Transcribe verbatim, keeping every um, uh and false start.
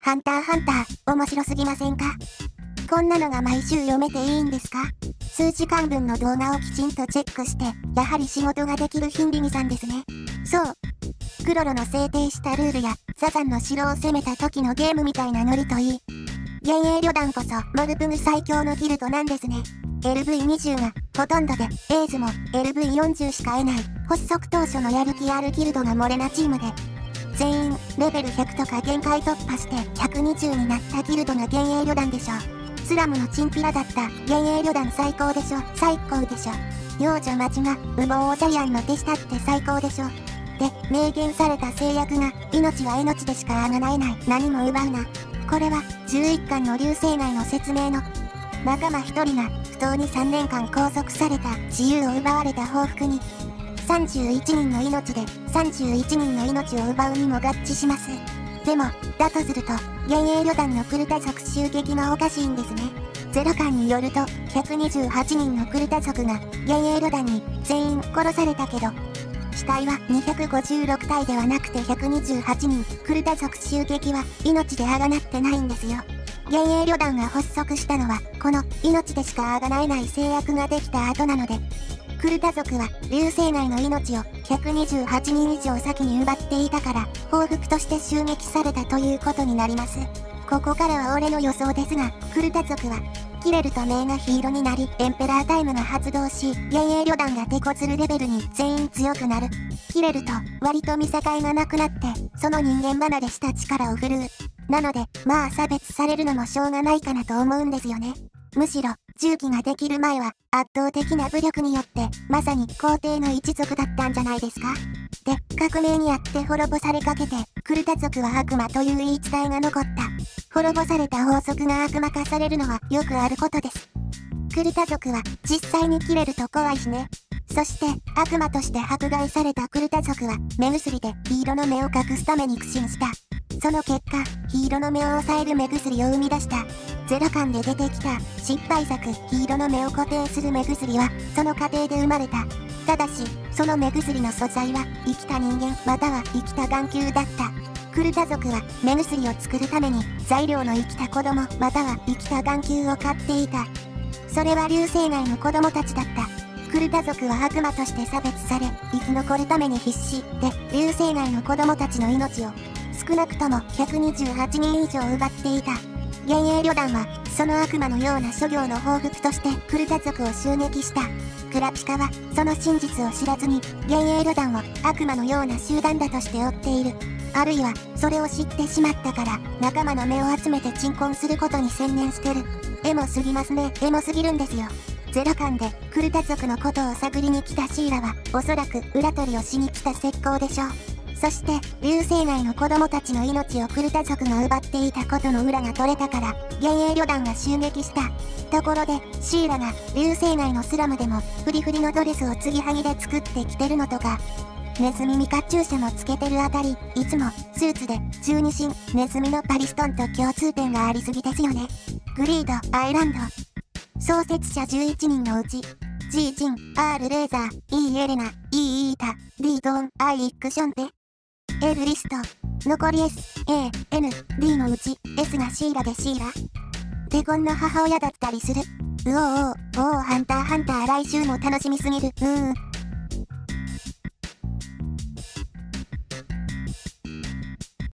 ハンターハンター、面白すぎませんか？こんなのが毎週読めていいんですか？数時間分の動画をきちんとチェックして、やはり仕事ができるヒンビニさんですね。そう。クロロの制定したルールや、サザンの城を攻めた時のゲームみたいなノリといい。幻影旅団こそ、モルプグ最強のギルドなんですね。エルブイにじゅう がほとんどで、エイズも エルブイよんじゅう しか得ない、発足当初のやる気あるギルドが漏れなチームで、全員、レベルひゃくとか限界突破してひゃくにじゅうになったギルドが幻影旅団でしょ。スラムのチンピラだった幻影旅団最高でしょ。最高でしょ。幼女マジが羽毛ジャイアンの手下って最高でしょ。で、明言された制約が、命は命でしかあがないない。何も奪うな。これは、じゅういっかんの流星内の説明の、仲間ひとりが、不当にさんねんかん拘束された、自由を奪われた報復に、さんじゅういちにんの命で、さんじゅういちにんの命を奪うにも合致します。でも、だとすると、幻影旅団のクルタ族襲撃がおかしいんですね。ゼロかんによると、ひゃくにじゅうはちにんのクルタ族が、幻影旅団に全員殺されたけど、死体はにひゃくごじゅうろくたいではなくてひゃくにじゅうはちにん、クルタ族襲撃は命であがなってないんですよ。幻影旅団が発足したのは、この命でしかあがなえない制約ができた後なので、クルタ族は流星内の命をひゃくにじゅうはちにん以上先に奪っていたから、報復として襲撃されたということになります。ここからは俺の予想ですが、クルタ族は、キレルとメイがヒーローになり、エンペラータイムが発動し、幻影旅団が手こずるレベルに全員強くなる。キレルと割と見境がなくなって、その人間離れした力を振るう。なので、まあ差別されるのもしょうがないかなと思うんですよね。むしろ、銃器ができる前は、圧倒的な武力によって、まさに皇帝の一族だったんじゃないですか。で、革命にあって滅ぼされかけて、クルタ族は悪魔という言い伝えが残った。滅ぼされた法則が悪魔化されるのはよくあることです。クルタ族は実際に切れると怖いしね。そして悪魔として迫害されたクルタ族は目薬でヒーローの目を隠すために苦心した。その結果、ヒーローの目を抑える目薬を生み出した。ゼロかんで出てきた失敗作ヒーローの目を固定する目薬はその過程で生まれた。ただし、その目薬の素材は生きた人間または生きた眼球だった。クルタ族は目薬を作るために材料の生きた子供または生きた眼球を飼っていた。それは流星内の子供たちだった。クルタ族は悪魔として差別され生き残るために必死で流星内の子供たちの命を少なくともひゃくにじゅうはちにん以上奪っていた。幻影旅団はその悪魔のような諸行の報復としてクルタ族を襲撃した。クラピカはその真実を知らずに幻影旅団を悪魔のような集団だとして追っている。あるいはそれを知ってしまったから仲間の目を集めて鎮魂することに専念してる。エモすぎますね。エモすぎるんですよ。ゼロかんでクルタ族のことを探りに来たシーラはおそらく裏取りをしに来た石膏でしょう。そして流星内の子供たちの命をクルタ族が奪っていたことの裏が取れたから幻影旅団が襲撃した。ところでシーラが流星内のスラムでもフリフリのドレスを継ぎはぎで作ってきてるのとか、ネズミミカチューシャもつけてるあたり、いつもスーツで十二神ネズミのパリストンと共通点がありすぎですよね。グリード、アイランド。創設者じゅういちにんのうち、G ジン、R レーザー、E エレナ、E イータ、D ドーン、I イクションテ、L リスト。残り S、A、N、D のうち S がシーラでシーラ。デゴンの母親だったりする。うおーおー、おーハンターハンター来週も楽しみすぎる。うーん。